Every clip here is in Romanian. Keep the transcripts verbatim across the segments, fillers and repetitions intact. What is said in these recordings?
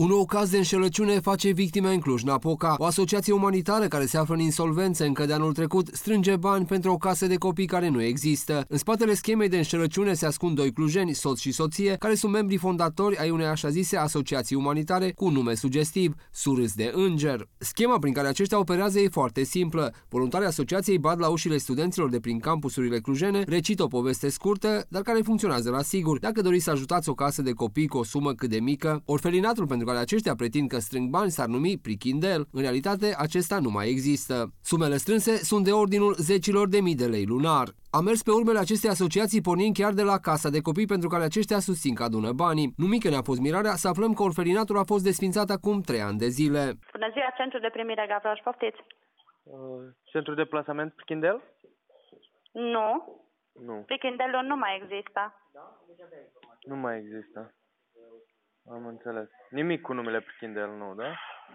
Un nou caz de înșelăciune face victime în Cluj-Napoca. O asociație umanitară care se află în insolvență încă de anul trecut strânge bani pentru o casă de copii care nu există. În spatele schemei de înșelăciune se ascund doi clujeni, soț și soție, care sunt membrii fondatori ai unei așa zise asociații umanitare cu un nume sugestiv, Surâs de Înger. Schema prin care aceștia operează e foarte simplă. Voluntarii asociației bat la ușile studenților de prin campusurile clujene, recită o poveste scurtă, dar care funcționează la sigur. Dacă doriți să ajutați o casă de copii cu o sumă cât de mică, orfelinatul pentru care aceștia pretind că strâng bani s-ar numi Prichindel. În realitate, acesta nu mai există. Sumele strânse sunt de ordinul zecilor de mii de lei lunar. Am mers pe urmele acestei asociații pornind chiar de la casa de copii pentru care aceștia susțin că adună banii. Nu mică ne-a fost mirarea să aflăm că orfelinatul a fost desfințat acum trei ani de zile. Bună ziua, Centru de Primire Gavroș, poftiți? Uh, centru de plasament Prichindel? Nu. Nu. Prichindelul nu mai există. Nu mai există. Am înțeles. Nimic cu numele Prichindel, nu, da?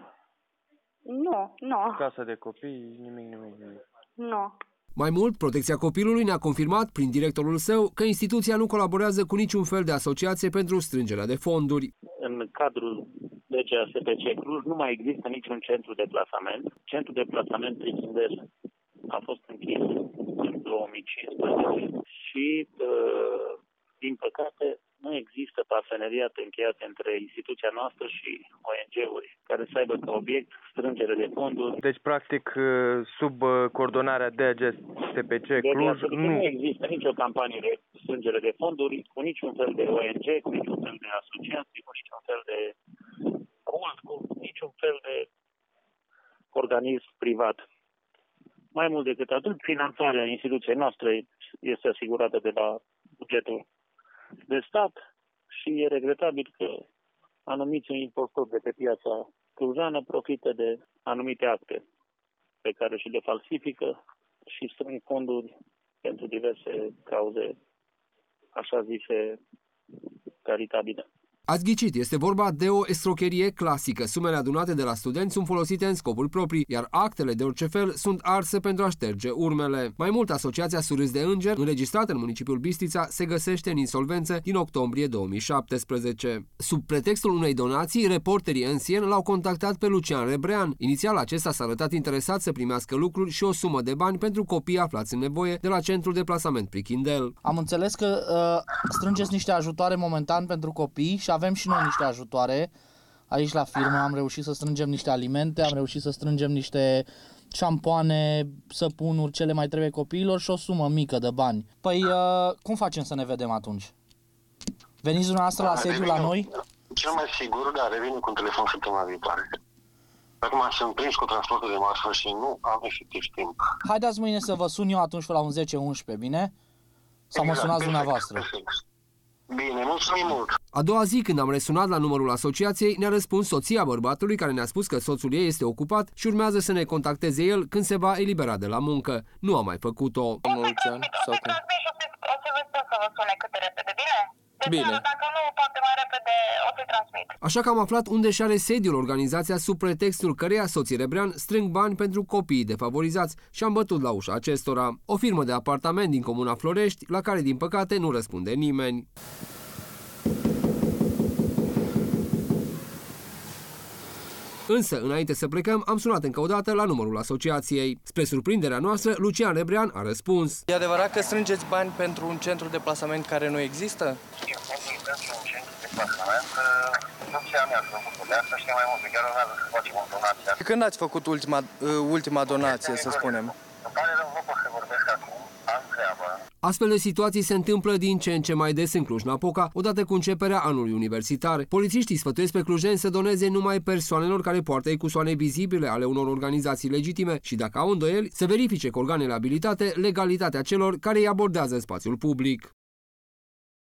Nu, nu. Casa de copii, nimic, nimic, nimic. Nu. Mai mult, Protecția Copilului ne-a confirmat, prin directorul său, că instituția nu colaborează cu niciun fel de asociație pentru strângerea de fonduri. În cadrul D G A S P C Cluj nu mai există niciun centru de plasament. Centrul de plasament Prichindel a fost închis în două mii cincisprezece și, din păcate, nu există parteneriat încheiat între instituția noastră și O N G-uri care să aibă ca obiect strângere de fonduri. Deci, practic, sub coordonarea D G A S P C Cluj nu... nu există nicio campanie de strângere de fonduri cu niciun fel de O N G, cu niciun fel de asociație, cu niciun fel de cult, cu niciun fel de organism privat. Mai mult decât atât, finanțarea instituției noastre este asigurată de la bugetul de stat și e regretabil că anumiți impostori de pe piața clujană profită de anumite acte pe care și le falsifică și strâng fonduri pentru diverse cauze, așa zise, caritabile. Ați ghicit, este vorba de o escrocherie clasică. Sumele adunate de la studenți sunt folosite în scopuri proprii, iar actele de orice fel sunt arse pentru a șterge urmele. Mai mult, asociația Surâs de Înger, înregistrată în municipiul Bistrița, se găsește în insolvență din octombrie două mii șaptesprezece. Sub pretextul unei donații, reporterii N C N l-au contactat pe Lucian Rebrean. Inițial, acesta s-a arătat interesat să primească lucruri și o sumă de bani pentru copii aflați în nevoie de la Centrul de Plasament Prichindel. Am înțeles că uh, strângeți niște ajutoare momentan pentru copii și avem și noi niște ajutoare. Aici la firmă am reușit să strângem niște alimente, am reușit să strângem niște șampoane, săpunuri, ce le mai trebuie copiilor și o sumă mică de bani. Păi, uh, cum facem să ne vedem atunci? Veniți dumneavoastră la sediu la noi? Cel mai sigur, da, revenim cu un telefon săptămâna viitoare. Acum sunt prins cu transportul de marfă și nu am efectiv timp. Haideți mâine să vă sun eu atunci la un zece unsprezece, bine? Sau mă sunați dumneavoastră. Bine, mulțumim mult! A doua zi, când am resunat la numărul asociației, ne-a răspuns soția bărbatului, care ne-a spus că soțul ei este ocupat și urmează să ne contacteze el când se va elibera de la muncă. Nu a mai făcut-o. Mulți ani, sau cum? O să vă spun să vă sune cât de repede, bine? Deci, bine. Dacă nu, poate mai repede o să-i transmit. Așa că am aflat unde și are sediul organizația sub pretextul căreia soții Rebrean strâng bani pentru copiii defavorizați și am bătut la ușa acestora. O firmă de apartament din comuna Florești, la care din păcate nu răspunde nimeni. Însă, înainte să plecăm, am sunat încă o dată la numărul asociației. Spre surprinderea noastră, Lucian Rebrean a răspuns. E adevărat că strângeți bani pentru un centru de plasament care nu există? Pentru un centru de plasament, soția mea a făcut de asta, știe mai mult, chiar urmează să facem o donație. Când ați făcut ultima, ultima donație, să spunem? Îmi pare rău, nu pot să vorbesc acum, am treabă. Astfel de situații se întâmplă din ce în ce mai des în Cluj-Napoca, odată cu începerea anului universitar. Polițiștii sfătuiesc pe clujeni să doneze numai persoanelor care poartă icusoane vizibile ale unor organizații legitime și, dacă au îndoieli, să verifice cu organele abilitate legalitatea celor care îi abordează în spațiul public.